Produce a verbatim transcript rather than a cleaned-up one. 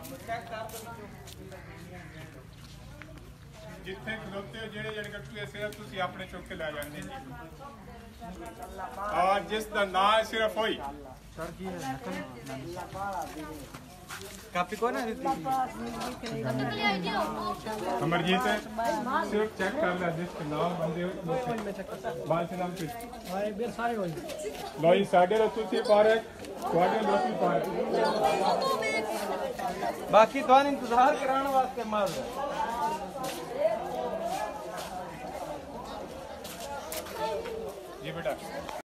जिथे खलोते हो जेड़े जेड़े कट्टू है सिर्फ तुसी अपने चुक के ला जांदे जी। और जिसदा नाम सिर्फ होई कापी को ना अमरजीत सिर्फ चेक कर ले जिसके नाम बंदे बाल से नाम कुछ हमारे बेर सारे होई लोई साडे रो तुसी पारे ਤੁਹਾਡੇ ਲੋਕੀ ਪਾਰੇ बाकी तो इंतजार कराने वास्ते मार जी बेटा।